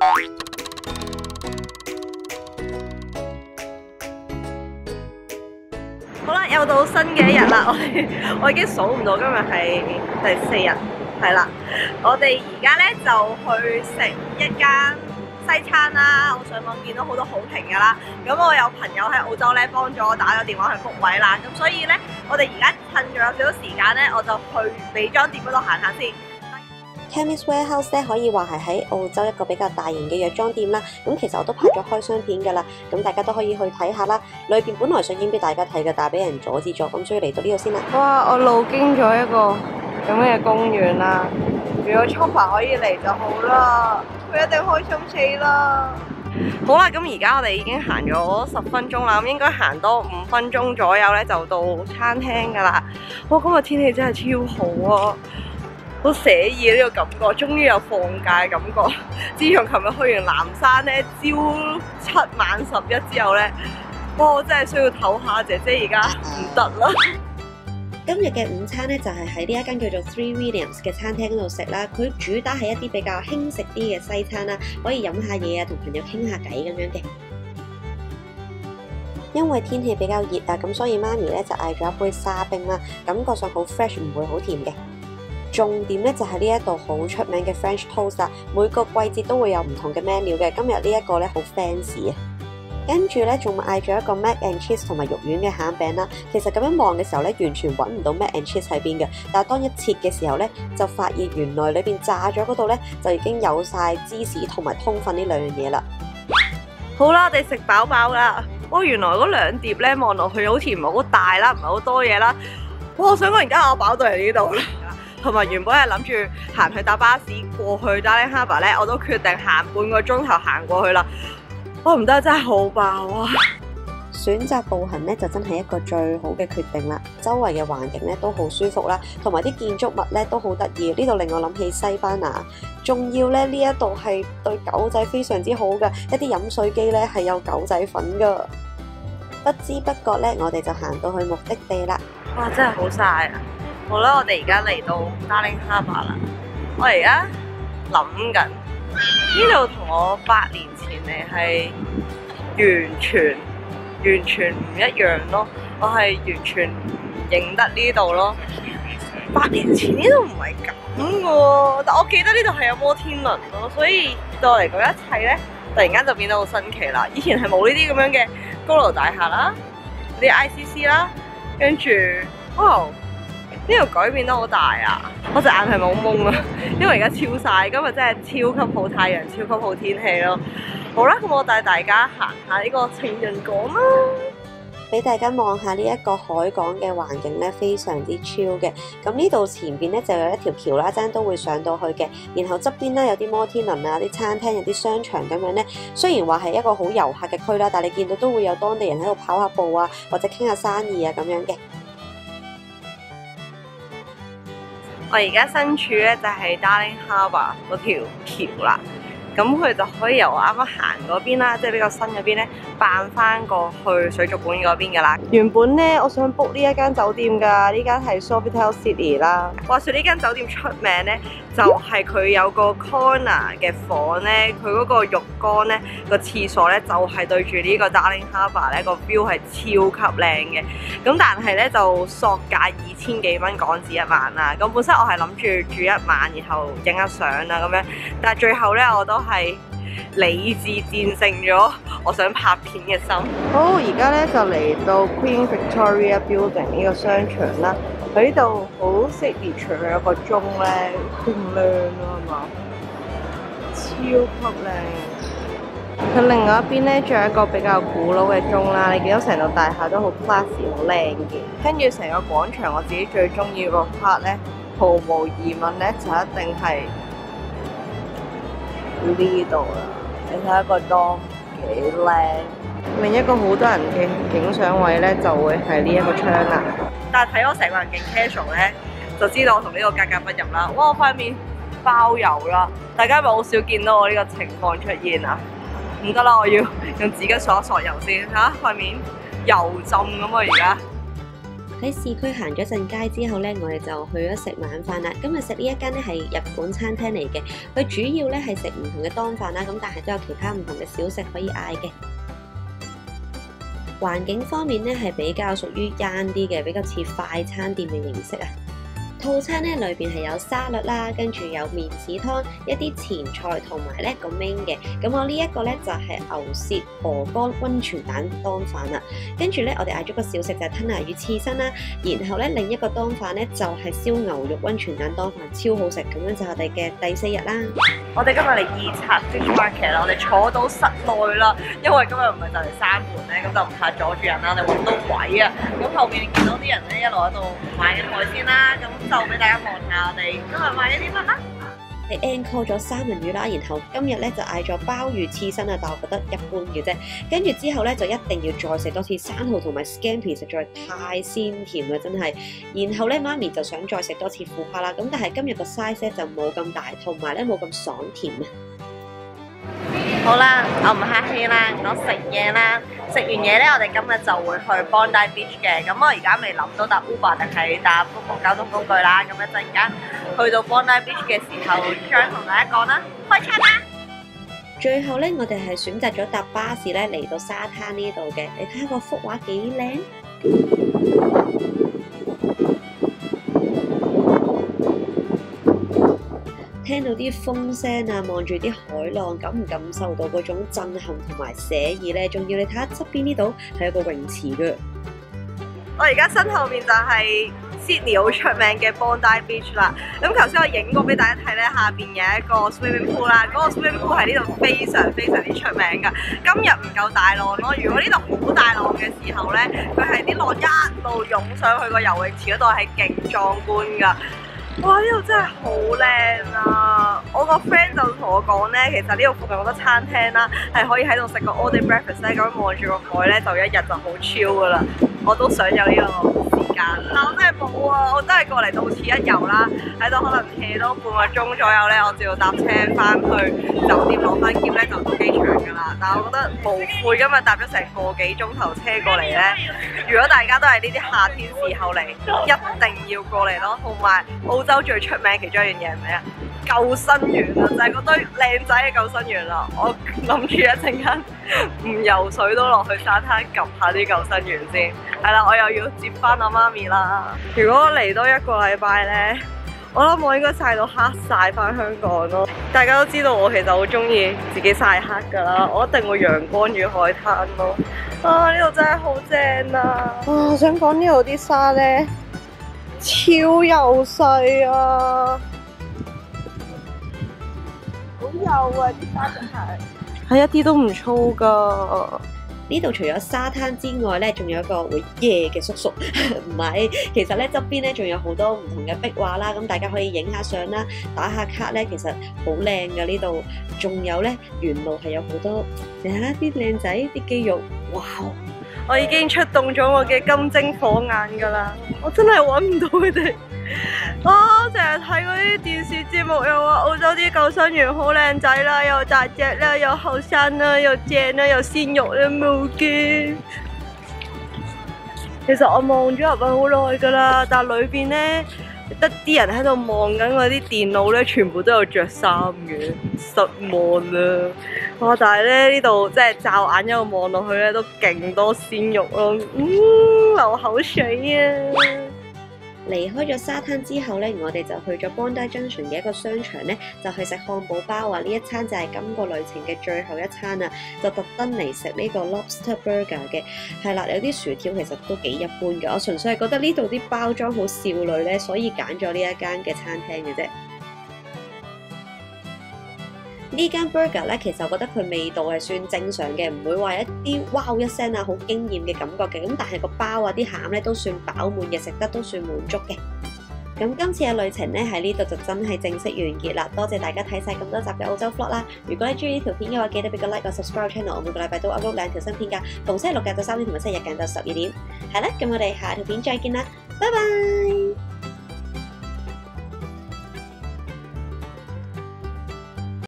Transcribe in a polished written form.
好啦，又到新嘅一日啦，我已經數唔到今日係第4日，係啦。我哋而家咧就去食一間西餐啦，我上網見到好多好評㗎啦。咁我有朋友喺澳洲咧幫咗我打咗電話去 book 位啦，咁所以咧我哋而家趁住有少少時間咧，我就去美妝店嗰度行下先。 Chemist Warehouse 咧可以話係喺澳洲一個比較大型嘅藥妝店啦，咁其實我都拍咗開箱片㗎啦，咁大家都可以去睇下啦。裏邊本來想影俾大家睇嘅，但係俾人阻止咗，咁所以嚟到呢度先啦。 哇！我路經咗一個咁嘅公園啦，如果 Chopper 可以嚟就好啦，佢一定開心死啦。好啦，咁而家我哋已經行咗10分鐘啦，咁應該行多5分鐘左右咧就到餐廳㗎啦。哇！今日天氣真係超好啊！好寫意呢個感覺，終於有放假嘅感覺。自從琴日去完南山咧，朝7晚11之後咧，哇！我真係需要唞下，姐姐而家唔得啦。 今日嘅午餐咧就係喺呢一間叫做 Three Williams 嘅餐廳嗰度食啦。佢主打係一啲比較輕食啲嘅西餐啦，可以飲下嘢啊，同朋友傾下偈咁樣嘅。因為天氣比較熱啊，咁所以媽咪咧就嗌咗一杯沙冰啦，感覺上好 fresh， 唔會好甜嘅。重點咧就係呢一度好出名嘅 French toast 啦，每個季節都會有唔同嘅 menu 嘅。今日呢一個咧好 fancy 啊！跟住咧仲嗌咗一個 mac and cheese 同埋肉丸嘅餡餅啦。其實咁樣望嘅時候咧，完全揾唔到 mac and cheese 喺邊嘅。但係當一切嘅時候咧，就發現原來裏邊炸咗嗰度咧就已經有晒芝士同埋通粉呢兩樣嘢啦。 好啦，我哋食飽飽啦。哇，原來嗰2碟咧望落去好似唔係好大啦，唔係好多嘢啦。哇，我想講而家我飽到嚟呢度啦。同埋原本係諗住行去搭巴士過去 Darling Harbour 咧，我都決定行半個鐘頭行過去啦。哇，唔得，真係好飽啊！ 選擇步行咧就真係一個最好嘅決定啦。周圍嘅環境咧都好舒服啦，同埋啲建築物咧都好得意。呢度令我諗起西班牙，仲要咧呢一度係對狗仔非常之好嘅，一啲飲水機咧係有狗仔粉㗎。不知不覺咧，我哋就行到去目的地啦。 哇，真係好曬啊！好啦，我哋而家嚟到 Darling Harbour 啦。我而家諗緊呢度同我8年前嚟係完全唔一樣咯。我係完全唔認得呢度咯。8年前呢度唔係咁嘅喎，但我記得呢度係有摩天輪咯，所以對我嚟講一切咧，突然間就變得好新奇啦。以前係冇呢啲咁樣嘅高樓大廈啦，啲 ICC 啦，跟住哇！呢度改變得好大啊！我隻眼係咪好蒙啊？因為而家超曬，今日真係超級好太陽，超級好天氣咯。好啦，咁我帶大家行下呢個情人港啦， 俾大家望下呢一個海港嘅環境咧，非常之 chill 嘅。咁呢度前邊咧就有一條橋啦，陣都會上到去嘅。然後側邊咧有啲摩天輪啊、啲餐廳、有啲商場咁樣咧。雖然話係一個好遊客嘅區啦，但係你見到都會有當地人喺度跑下步啊，或者傾下生意啊咁樣嘅。 我而家身處咧就係 Darling Harbour 嗰條橋啦，咁佢就可以由我啱啱行嗰邊啦，即係比較新嗰邊咧，扮翻過去水族館嗰邊噶啦。原本咧我想 book 呢一間酒店噶，呢間係 Sofitel Sydney 啦。話說呢間酒店出名咧，就係佢有個 corner 嘅房咧，佢嗰個浴缸咧個廁所咧就係對住呢個 Darling Harbour 咧，個 view 係超級靚嘅。咁但係咧就索價2000幾蚊港紙1晚啦。咁本身我係諗住住1晚，然後影下相啊咁樣，但係最後咧我都係理智戰勝咗我想拍片嘅心。好，而家咧就嚟到 Queen Victoria Building 呢個商場啦。佢呢度好signature，佢有個鐘咧，勁靚啊嘛，超級靚。佢另外一邊咧，仲有一個比較古老嘅鐘啦。你見到成棟大廈都好 classy， 好靚嘅。跟住成個廣場，我自己最中意個 part 咧，毫無疑問咧，就一定係呢度啦。你睇下個 dome 幾靚。另一個好多人嘅影相位咧，就會係呢一個窗啦。但係睇我成個人勁 casual 咧，就知道我同呢個格格不入啦。哇！我塊面包油啦，大家咪好少見到我呢個情況出現啊！唔得啦，我要用紙巾索一索油先嚇，塊面油浸咁啊！而家喺市區行咗陣街之後咧，我哋就去咗食晚飯啦。今日食呢一間咧係日本餐廳嚟嘅，佢主要咧係食唔同嘅當飯啦，咁但係都有其他唔同嘅小食可以嗌嘅。環境方面咧係比較屬於晏啲嘅，比較似快餐店嘅形式啊。套餐咧裏邊係有沙律啦，跟住有麵豉湯、一啲前菜同埋咧個 main 嘅。咁我呢一個咧就係牛舌鵝肝溫泉蛋當飯啦。跟住咧我哋嗌咗個小食就係吞拿魚刺身啦。然後咧另一個當飯咧就係燒牛肉溫泉蛋當飯，超好食。咁樣就係我哋嘅第4日啦。 我哋今日嚟二刷 Fish Market 啦，我哋坐到室內啦，因為今日唔係就嚟閂門咧，咁就唔怕阻住人啦，我哋揾到位啊。咁後面見到啲人咧一路喺度買緊海鮮啦，咁就俾大家望下我哋今日買咗啲乜啦。 你 encore 咗三文魚啦，然後今日咧就嗌咗鮑魚刺身啊，但我覺得一般嘅啫。跟住之後咧就一定要再食多次生蠔同埋 scampi， 實在太鮮甜啦，真係。然後咧媽咪就想再食多次腐蝦啦，咁但係今日個 size 咧就冇咁大，同埋咧冇咁爽甜啊。 好啦，我唔客氣啦，我食嘢啦。食完嘢咧，我哋今日就會去 Bondi Beach 嘅。咁我而家未諗到搭 Uber 定係搭公共交通工具啦。咁一陣間去到 Bondi Beach 嘅時候，再同大家講啦。開車啦！ 最後咧，我哋係選擇咗搭巴士咧嚟到沙灘呢度嘅。你睇下個幅畫幾靚。聽到啲風聲啊，望住啲海浪，感唔感受到嗰種震撼同埋寫意呢？仲要你睇下側邊呢度係有個泳池嘅。 我而家身後面就係 Sydney 好出名嘅 Bondi Beach 啦。咁頭先我影過俾大家睇咧，下邊有一個 swimming pool 啦。嗰個 swimming pool 喺呢度非常之出名㗎。今日唔夠大浪咯，如果呢度好大浪嘅時候咧，佢係啲浪一路湧上去個游泳池嗰度，係勁壯觀㗎。哇！呢度真係好靚啊！我個 friend 就同我講咧，其實呢度附近好多餐廳啦，係可以喺度食個 all day breakfast 咧，咁樣望住個海咧，就一日就好 chill 噶啦。我都想有呢個時間，但我真係冇啊！我真係過嚟到此一遊啦，喺度可能 hea 多半個鐘左右咧，我就要搭車翻去酒店攞翻篋咧，就到機場噶啦。但係我覺得無悔今日搭咗成個幾鐘頭車過嚟咧。如果大家都係呢啲夏天時候嚟，一定要過嚟咯。同埋澳洲最出名其中一樣嘢係咩啊？救生員啊，就係嗰堆靚仔嘅救生員啦。我諗住一陣間唔游水都落去沙灘 𥄫 下啲救生員先。係啦，我又要接翻我媽咪啦。如果嚟多一個禮拜咧，我諗我應該曬到黑晒翻香港咯。大家都知道我其實好中意自己曬黑噶啦，我一定會陽光與海灘咯。啊，呢度真係好正啊！哇，想講呢度啲沙咧超幼細啊！好幼啊！啲沙真係一啲都唔粗噶。 呢度除咗沙灘之外咧，仲有一個會夜嘅叔叔，唔係，其實咧側邊咧仲有好多唔同嘅壁畫啦，咁大家可以影下相啦，打下卡咧，其實好靚㗎呢度。仲有咧沿路係有好多，你睇下啲靚仔啲肌肉，哇！ 我已經出動咗我嘅金睛火眼㗎啦，我真係揾唔到佢哋。我成日睇嗰啲電視節目，又話澳洲啲救生員好靚仔啦，又大隻啦，又後生啦，又正啦，又鮮肉啦，冇嘅。其實我望咗入去好耐㗎啦，但係裏邊咧得啲人喺度望緊嗰啲電腦咧，全部都有着衫嘅，失望啦。哇！但係咧呢度即係驟眼一路望落去咧，都勁多鮮肉咯，流口水啊！ 離開咗沙灘之後咧，我哋就去咗 Bondi Junction 嘅一個商場咧，就去食漢堡包啊！呢一餐就係今個旅程嘅最後一餐啊，就特登嚟食呢個 Lobster Burger 嘅。係啦，有啲薯條其實都幾一般嘅，我純粹係覺得呢度啲包裝好少女咧，所以揀咗呢一間嘅餐廳嘅啫。呢間 burger 咧，其實我覺得佢味道係算正常嘅，唔會話一啲wow一聲啊，好驚豔嘅感覺嘅。咁但係個包啊、啲餡咧都算飽滿嘅，食得都算滿足嘅。咁今次嘅旅程咧喺呢度就真係正式完結啦！多謝大家睇晒咁多集嘅澳洲 vlog 啦！如果你中意呢條片嘅話，記得俾個 like 個 subscribe channel， 我每個禮拜都 upload 2條新片㗎，逢星期六晏晝3點同埋星期日晏晝12點。係啦，咁我哋下條片再見啦，拜拜！